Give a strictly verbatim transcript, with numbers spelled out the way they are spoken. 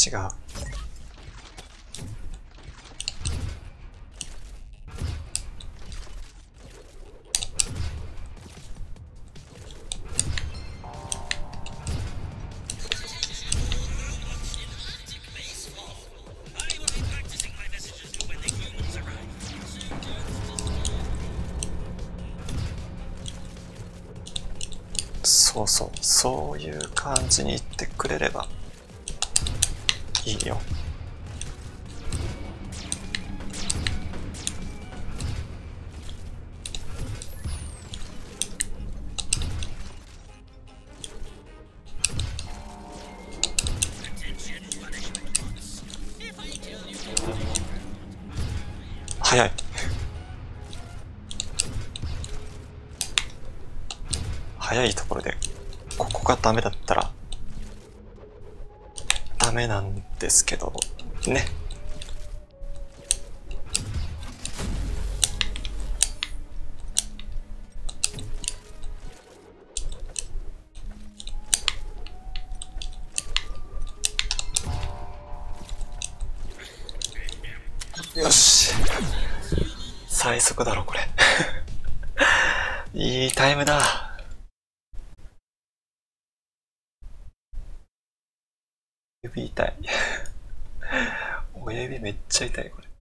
違う。そうそう、そういう感じに言ってくれればいいよ。早い。早いところでここがダメだったらダメなんですけどね。よし、最速だろこれ。いいタイムだ。指痛い。親指めっちゃ痛いこれ。